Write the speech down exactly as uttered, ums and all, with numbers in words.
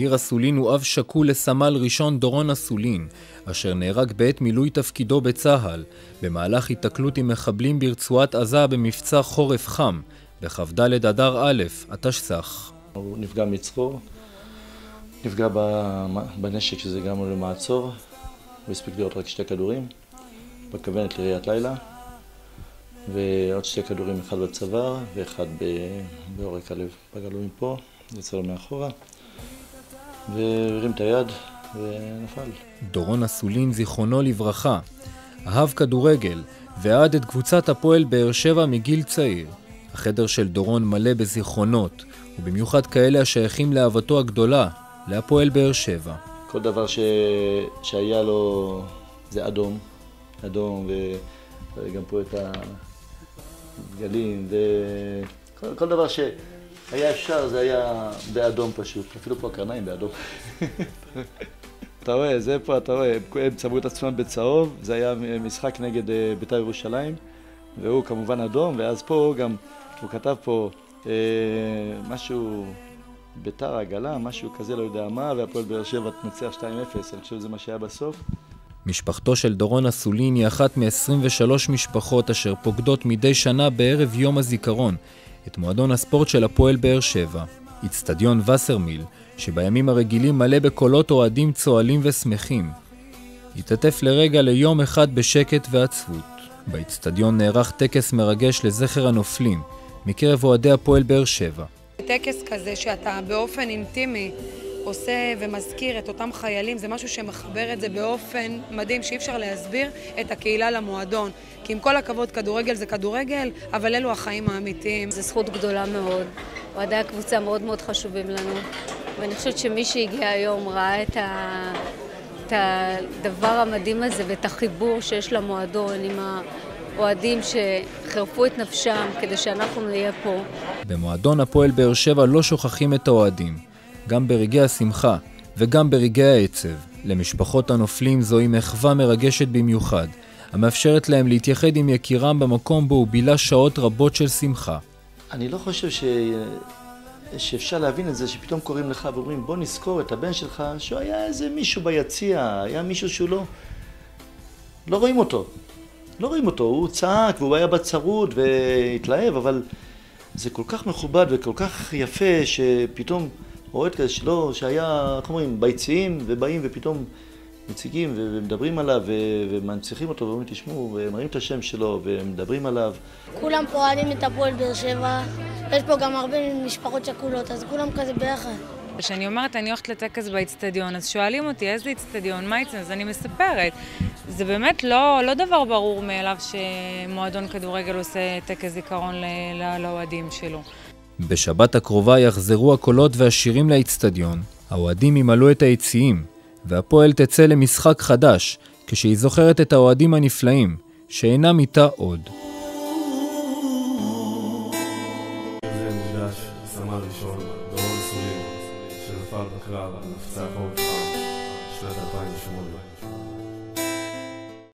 יאיר אסולין הוא אב שכול לסמל ראשון דורון אסולין, אשר נהרג בעת מילוי תפקידו בצה"ל, במהלך התקלות עם מחבלים ברצועת עזה במבצע חורף חם, בכ"ד אדר א', התשס"ח. הוא נפגע מצחור, נפגע בנשק שזה גרם לו למעצור, הוא הספיק להיות רק שתי כדורים, בכוונת לראיית לילה, ועוד שתי כדורים, אחד בצוואר ואחד בעורק הלב. פגע לו מפה, יצא לו מאחורה, והרים את היד ונפל. דורון אסולין, זיכרונו לברכה, אהב כדורגל ועד את קבוצת הפועל באר שבע מגיל צעיר. החדר של דורון מלא בזיכרונות, ובמיוחד כאלה השייכים לאהבתו הגדולה, להפועל באר שבע. כל דבר ש... שהיה לו זה אדום, אדום, וגם פה את הגלים, וכל כל דבר שהיה אפשר זה היה באדום פשוט, אפילו פה הקרניים באדום. אתה רואה, זה פה, אתה רואה, הם צבעו את עצמם בצהוב, זה היה משחק נגד בית"ר ירושלים, והוא כמובן אדום, ואז פה גם, הוא כתב פה אה, משהו, בית"ר עגלה, משהו כזה, לא יודע מה, והפועל באר שבע תנצח שתיים אפס, אני חושב שזה מה שהיה בסוף. משפחתו של דורון אסולין היא אחת מ-עשרים ושלוש משפחות אשר פוקדות מדי שנה בערב יום הזיכרון את מועדון הספורט של הפועל באר שבע. אצטדיון וסרמיל, שבימים הרגילים מלא בקולות אוהדים צועלים ושמחים, התעטף לרגע ליום אחד בשקט ועצבות. באצטדיון נערך טקס מרגש לזכר הנופלים מקרב אוהדי הפועל באר שבע. טקס כזה שאתה באופן אינטימי עושה ומזכיר את אותם חיילים, זה משהו שמחבר את זה באופן מדהים שאי אפשר להסביר את הקהילה למועדון. כי עם כל הכבוד, כדורגל זה כדורגל, אבל אלו החיים האמיתיים. זו זכות גדולה מאוד. אוהדי הקבוצה מאוד מאוד חשובים לנו. ואני חושבת שמי שהגיע היום ראה את, ה... את הדבר המדהים הזה ואת החיבור שיש למועדון עם האוהדים שחרפו את נפשם כדי שאנחנו נהיה פה. במועדון הפועל באר שבע לא שוכחים את האוהדים. גם ברגעי השמחה וגם ברגעי העצב. למשפחות הנופלים זוהי מחווה מרגשת במיוחד, המאפשרת להם להתייחד עם יקירם במקום בו הוא בילה שעות רבות של שמחה. אני לא חושב ש... שאפשר להבין את זה שפתאום קוראים לך ואומרים בוא נזכור את הבן שלך שהיה איזה מישהו ביציע, היה מישהו שהוא לא... לא רואים אותו. לא רואים אותו, הוא צעק והוא היה בצרוד והתלהב, אבל זה כל כך מכובד וכל כך יפה שפתאום אוהד כזה שלא, שהיה, איך אומרים, ביציעים ובאים ופתאום מציגים ומדברים עליו ומנציחים אותו ואומרים תשמעו ומראים את השם שלו ומדברים עליו. כולם פה אוהדים את הפועל באר שבע, יש פה גם הרבה משפחות שכולות, אז כולם כזה ביחד. כשאני אומרת אני הולכת לטקס באצטדיון, אז שואלים אותי איזה אצטדיון, מה אצטדיון, אז אני מספרת. זה באמת לא, לא דבר ברור מאליו שמועדון כדורגל עושה טקס זיכרון לאוהדים שלו. בשבת הקרובה יחזרו הקולות והשירים לאצטדיון, האוהדים ימלאו את היציעים, והפועל תצא למשחק חדש, כשהיא זוכרת את האוהדים הנפלאים, שאינם איתה עוד. זה נפגש סמל ראשון, דורון אסולין, שנפל בקרב, נפצע חורף חם, שנת אלפיים ושמונה.